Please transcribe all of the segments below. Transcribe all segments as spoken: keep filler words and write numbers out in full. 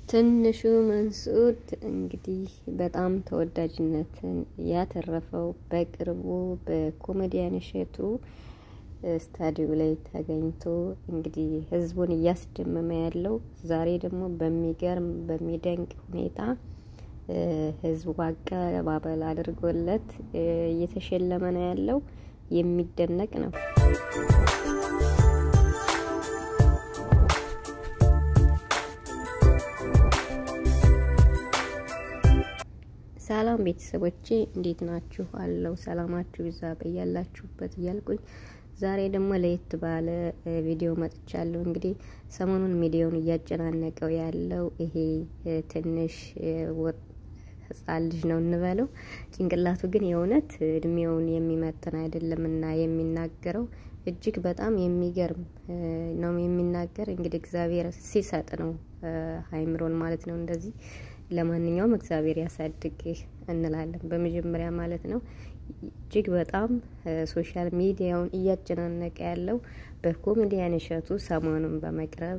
ትንሹ መንሱር እንግዲህ በጣም ተወዳጅነትን ያተረፈው በቅርቡ በኮሜዲያን እሸቱ ስታዲዮ ላይ ተገኝቶ እንግዲህ ህዝቡን እያስደመመ ያለው ዛሬ ደግሞ በሚገርም በሚደንቅ ሁኔታ ህዝቡ አቀባበል አድርጎለት እየተሸለመ ነው ያለው። የሚደነቅ ነው። ሰላም ቤተሰቦቼ እንዴት ናችሁ? አለው ሰላማችሁ ይዛ በያላችሁበት እያልኩኝ ዛሬ ደግሞ ለየት ባለ ቪዲዮ መጥቻለሁ። እንግዲህ ሰሞኑን ሚዲያውን እያጨናነቀው ያለው ይሄ ትንሽ ህፃን ልጅ ነው እንበለው። ጭንቅላቱ ግን የእውነት እድሜውን የሚመጥን አይደለምና የሚናገረው እጅግ በጣም የሚገርም ነው የሚናገር። እንግዲህ እግዚአብሔር ሲሰጥ ነው አይምሮን ማለት ነው እንደዚህ። ለማንኛውም እግዚአብሔር ያሳድግህ እንላለን በመጀመሪያ ማለት ነው። እጅግ በጣም ሶሻል ሚዲያውን እያጨናነቀ ያለው በኮሜዲያን እሸቱ ሰሞኑን በመቅረብ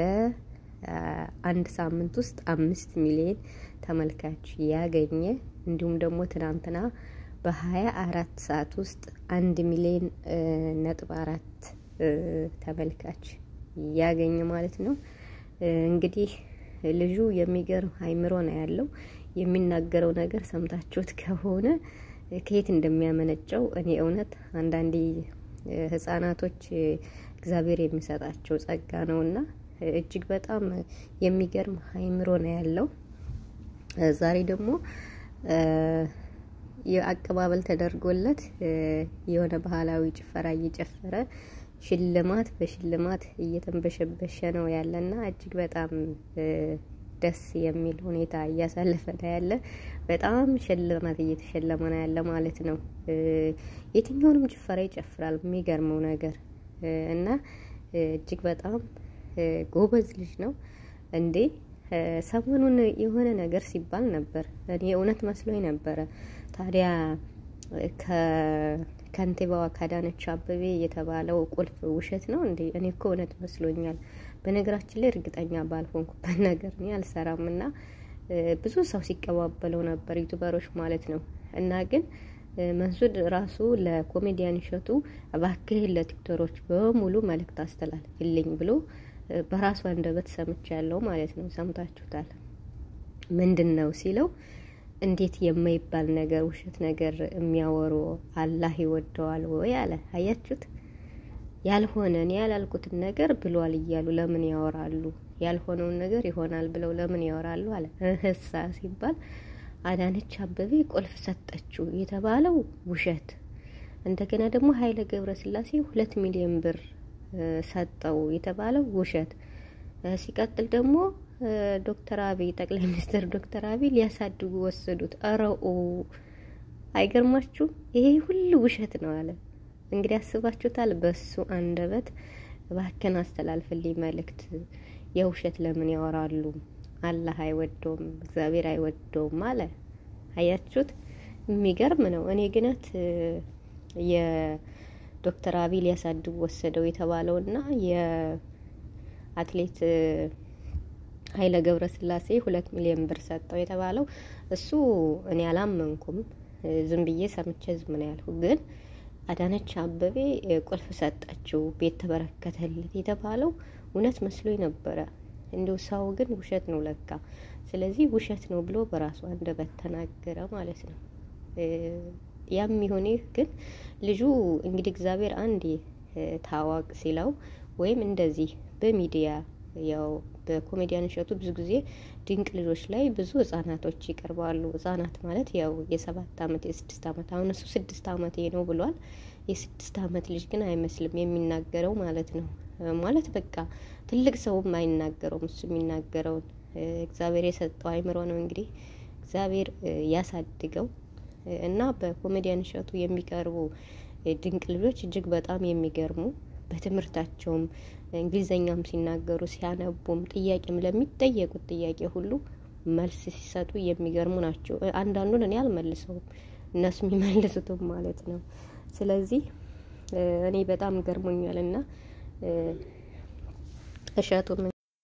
በአንድ ሳምንት ውስጥ አምስት ሚሊዮን ተመልካች ያገኘ እንዲሁም ደግሞ ትናንትና በሀያ አራት ሰዓት ውስጥ አንድ ሚሊዮን ነጥብ አራት ተመልካች ያገኘ ማለት ነው። እንግዲህ ልጁ የሚገርም አይምሮ ነው ያለው። የሚናገረው ነገር ሰምታችሁት ከሆነ ከየት እንደሚያመነጨው እኔ እውነት አንዳንዴ ህፃናቶች እግዚአብሔር የሚሰጣቸው ጸጋ ነውና እጅግ በጣም የሚገርም አይምሮ ነው ያለው። ዛሬ ደግሞ የአቀባበል ተደርጎለት የሆነ ባህላዊ ጭፈራ እየጨፈረ ሽልማት በሽልማት እየተንበሸበሸ ነው ያለና እጅግ በጣም ደስ የሚል ሁኔታ እያሳለፈ ነው ያለ። በጣም ሽልማት እየተሸለመ ነው ያለ ማለት ነው። የትኛውንም ጭፈራ ይጨፍራል የሚገርመው ነገር እና እጅግ በጣም ጎበዝ ልጅ ነው እንዴ። ሰሞኑን የሆነ ነገር ሲባል ነበር እኔ እውነት መስሎኝ ነበር። ታዲያ ከከንቲባዋ ካዳነች አበቤ የተባለው ቁልፍ ውሸት ነው እንዴ? እኔ እኮ እውነት መስሎኛል። በነገራችን ላይ እርግጠኛ ባልሆንኩበት ነገር ነው አልሰራምና ብዙ ሰው ሲቀባበለው ነበር ዩቲዩበሮች ማለት ነው። እና ግን መንሱር ራሱ ለኮሜዲያን እሸቱ እባክህ ለቲክቶከሮች በሙሉ መልእክት አስተላልፍልኝ ብሎ በራሱ አንደበት ሰምቻለሁ ማለት ነው። ሰምታችሁታል። ምንድነው ሲለው እንዴት የማይባል ነገር ውሸት ነገር የሚያወሩ አላህ ይወደዋል ወይ አለ። አያችሁት? ያልሆነ እኔ ያላልኩትን ነገር ብሏል እያሉ ለምን ያወራሉ? ያልሆነውን ነገር ይሆናል ብለው ለምን ያወራሉ አለ። እህሳ ሲባል አዳነች አበቤ ቁልፍ ሰጠችው የተባለው ውሸት፣ እንደገና ደግሞ ኃይለ ገብረስላሴ ሁለት ሚሊዮን ብር ሰጠው የተባለው ውሸት፣ ሲቀጥል ደግሞ ዶክተር አብይ ጠቅላይ ሚኒስትር ዶክተር አብይ ሊያሳድጉ ወሰዱት። አረኡ አይገርማችሁ? ይሄ ሁሉ ውሸት ነው አለ። እንግዲህ አስባችሁታል? በሱ አንደበት እባክህን አስተላልፍልኝ መልእክት። የውሸት ለምን ያወራሉ? አላህ አይወደውም፣ እግዚአብሔር አይወደውም አለ። አያችሁት? የሚገርም ነው። እኔ ግነት የዶክተር አብይ ሊያሳድጉ ወሰደው የተባለውና የአትሌት ኃይለ ገብረስላሴ ሁለት ሚሊዮን ብር ሰጠው የተባለው እሱ እኔ አላመንኩም። ዝም ብዬ ሰምቼ ዝም ነው ያልኩ። ግን አዳነች አበቤ ቁልፍ ሰጠችው ቤት ተበረከተለት የተባለው እውነት መስሎኝ ነበረ። እንደው ሰው ግን ውሸት ነው ለካ። ስለዚህ ውሸት ነው ብሎ በራሱ አንደበት ተናገረ ማለት ነው። ያም ይሁን ግን ልጁ እንግዲህ እግዚአብሔር አንዴ ታዋቅ ሲለው ወይም እንደዚህ በሚዲያ ያው በኮሜዲያን እሸቱ ብዙ ጊዜ ድንቅ ልጆች ላይ ብዙ ህፃናቶች ይቀርባሉ። ህፃናት ማለት ያው የሰባት አመት የስድስት አመት አሁን እሱ ስድስት አመት ነው ብሏል። የስድስት አመት ልጅ ግን አይመስልም የሚናገረው ማለት ነው። ማለት በቃ ትልቅ ሰውም አይናገረውም እሱ የሚናገረው። እግዚአብሔር የሰጠው አይምሮ ነው እንግዲህ እግዚአብሔር ያሳድገው። እና በኮሜዲያን እሸቱ የሚቀርቡ ድንቅ ልጆች እጅግ በጣም የሚገርሙ በትምህርታቸውም እንግሊዘኛም ሲናገሩ ሲያነቡም ጥያቄም ለሚጠየቁት ጥያቄ ሁሉ መልስ ሲሰጡ የሚገርሙ ናቸው። አንዳንዱን እኔ አልመልሰውም እነሱ የሚመልሱትም ማለት ነው። ስለዚህ እኔ በጣም ገርሞኛልና እሸቱ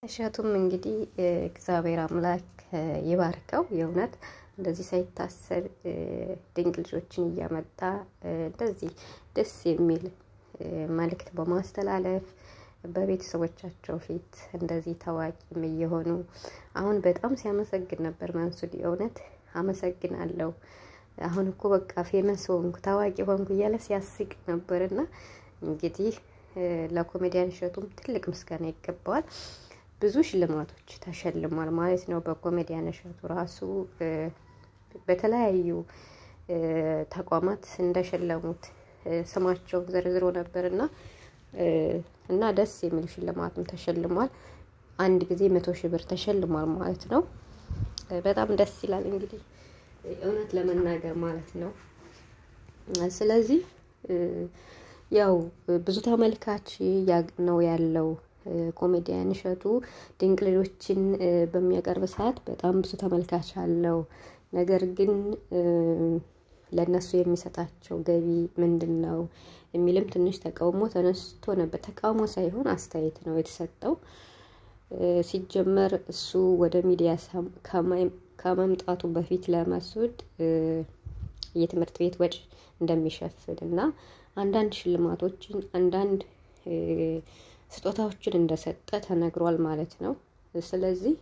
እሸቱም እንግዲህ እግዚአብሔር አምላክ ይባርከው የእውነት እንደዚህ ሳይታሰብ ድንቅ ልጆችን እያመጣ እንደዚህ ደስ የሚል መልእክት በማስተላለፍ በቤተሰቦቻቸው ፊት እንደዚህ ታዋቂም እየሆኑ አሁን በጣም ሲያመሰግን ነበር መንሱድ የእውነት አመሰግናለሁ አሁን እኮ በቃ ፌመስ ሆንኩ ታዋቂ ሆንኩ እያለ ሲያስቅ ነበርና እንግዲህ ለኮሜዲያን እሸቱም ትልቅ ምስጋና ይገባዋል ብዙ ሽልማቶች ተሸልሟል ማለት ነው በኮሜዲያን እሸቱ ራሱ በተለያዩ ተቋማት እንደሸለሙት ስማቸው ዘርዝሮ ነበርና እና ደስ የሚል ሽልማትም ተሸልሟል አንድ ጊዜ መቶ ሺህ ብር ተሸልሟል ማለት ነው በጣም ደስ ይላል እንግዲህ እውነት ለመናገር ማለት ነው ስለዚህ ያው ብዙ ተመልካች ነው ያለው ኮሜዲያን እሸቱ ድንቅ ልጆችን በሚያቀርብ ሰዓት በጣም ብዙ ተመልካች አለው ነገር ግን ለነሱ የሚሰጣቸው ገቢ ምንድነው የሚልም ትንሽ ተቃውሞ ተነስቶ ነበር ተቃውሞ ሳይሆን አስተያየት ነው የተሰጠው ሲጀመር እሱ ወደ ሚዲያ ከመምጣቱ በፊት ለመስዑድ የትምህርት ቤት ወጪ እንደሚሸፍንና አንዳንድ ሽልማቶችን አንዳንድ ስጦታዎችን እንደሰጠ ተነግሯል ማለት ነው ስለዚህ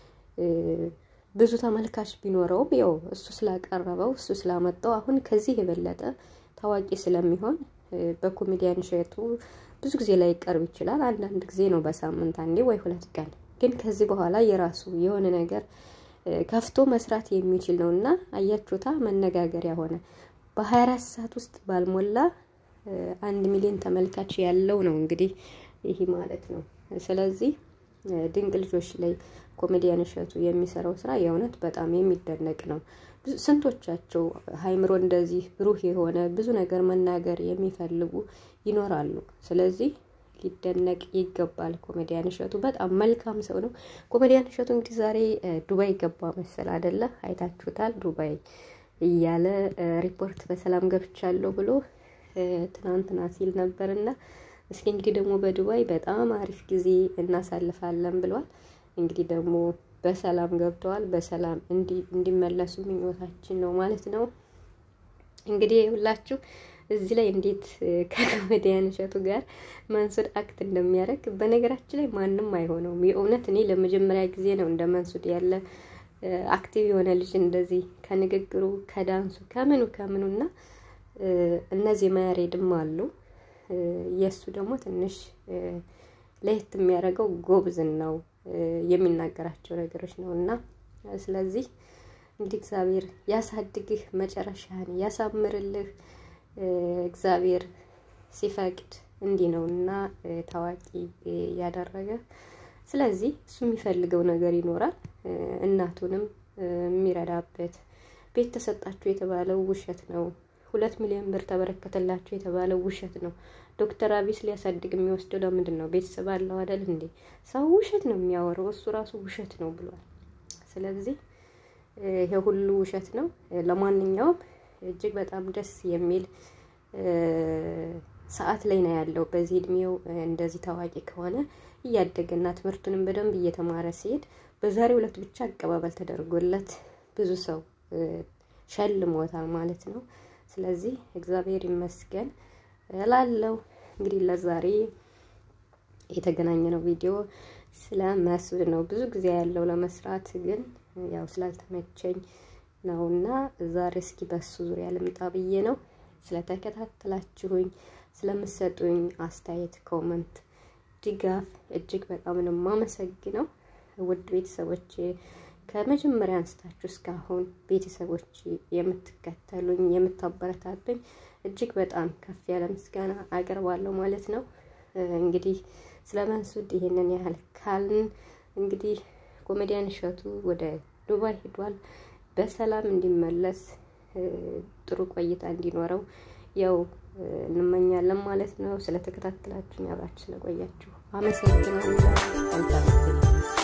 ብዙ ተመልካች ቢኖረውም ያው እሱ ስላቀረበው እሱ ስላመጣው አሁን ከዚህ የበለጠ ታዋቂ ስለሚሆን በኮሜዲያን እሸቱ ብዙ ጊዜ ላይ ይቀርብ ይችላል አንዳንድ ጊዜ ነው በሳምንት አንዴ ወይ ሁለት ቀን ግን ከዚህ በኋላ የራሱ የሆነ ነገር ከፍቶ መስራት የሚችል ነውና አያችሁታ መነጋገሪያ ሆነ በ24 ሰዓት ውስጥ ባልሞላ አንድ ሚሊዮን ተመልካች ያለው ነው እንግዲህ ይሄ ማለት ነው ስለዚህ ድንቅ ልጆች ላይ ኮሜዲያን እሸቱ የሚሰራው ስራ የእውነት በጣም የሚደነቅ ነው ስንቶቻቸው ሃይምሮ እንደዚህ ብሩህ የሆነ ብዙ ነገር መናገር የሚፈልጉ ይኖራሉ ስለዚህ ሊደነቅ ይገባል ኮሜዲያን እሸቱ በጣም መልካም ሰው ነው ኮሜዲያን እሸቱ እንግዲህ ዛሬ ዱባይ ገባ መሰል አይደለ አይታችሁታል ዱባይ እያለ ሪፖርት በሰላም ገብቻለሁ ብሎ ትናንትና ሲል ነበርና እስኪ እንግዲህ ደግሞ በዱባይ በጣም አሪፍ ጊዜ እናሳልፋለን ብሏል እንግዲህ ደግሞ በሰላም ገብተዋል በሰላም እንዲ እንዲመለሱ ምኞታችን ነው ማለት ነው እንግዲህ ሁላችሁ እዚህ ላይ እንዴት ከኮሜዲያን እሸቱ ጋር መንሱድ አክት እንደሚያደርግ በነገራችን ላይ ማንንም አይሆነውም የእውነት እኔ ለመጀመሪያ ጊዜ ነው እንደ መንሱድ ያለ አክቲቭ የሆነ ልጅ እንደዚህ ከንግግሩ ከዳንሱ ከምኑ ከምኑና እነዚህ ማያሬድም አሉ የሱ ደግሞ ትንሽ ለየት የሚያደርገው ጎብዝን ነው የሚናገራቸው ነገሮች ነውና ስለዚህ እንግዲህ እግዚአብሔር ያሳድግህ መጨረሻህን ያሳምርልህ እግዚአብሔር ሲፈቅድ እንዲ ነውና ታዋቂ ያደረገ ስለዚህ እሱ የሚፈልገው ነገር ይኖራል እናቱንም የሚረዳበት ቤት ተሰጣችሁ የተባለው ውሸት ነው ሁለት ሚሊዮን ብር ተበረከተላችሁ የተባለው ውሸት ነው ዶክተር አቢስ ሊያሳድግ የሚወስደው ለምንድን ነው ቤተሰብ አለው አይደል እንዴ ሰው ውሸት ነው የሚያወራው እሱ ራሱ ውሸት ነው ብሏል ስለዚህ ይሄ ሁሉ ውሸት ነው ለማንኛውም እጅግ በጣም ደስ የሚል ሰዓት ላይ ነው ያለው በዚህ እድሜው እንደዚህ ታዋቂ ከሆነ እያደገና ትምህርቱንም በደንብ እየተማረ ሲሄድ በዛሬው ዕለት ብቻ አቀባበል ተደርጎለት ብዙ ሰው ሸልሞታል ማለት ነው ስለዚህ እግዚአብሔር ይመስገን እላለሁ እንግዲህ ለዛሬ የተገናኘነው ቪዲዮ ስለ መስዑድ ነው ብዙ ጊዜ ያለው ለመስራት ግን ያው ስላልተመቸኝ ነውና ዛሬ እስኪ በሱ ዙሪያ ልምጣ ብዬ ነው ስለተከታተላችሁኝ ስለምትሰጡኝ አስተያየት ኮሜንት ድጋፍ እጅግ በጣም ነው ማመሰግነው ውድ ቤተሰቦቼ ከመጀመሪያ አንስታችሁ እስካሁን ቤተሰቦች የምትከተሉኝ የምታበረታቱኝ እጅግ በጣም ከፍ ያለ ምስጋና አቀርባለሁ ማለት ነው እንግዲህ ስለ መንሱድ ይሄንን ያህል ካልን እንግዲህ ኮሜዲያን እሸቱ ወደ ዱባይ ሄዷል በሰላም እንዲመለስ ጥሩ ቆይታ እንዲኖረው ያው እንመኛለን ማለት ነው ስለተከታተላችሁኝ አብራችሁ ስለቆያችሁ አመሰግናለሁ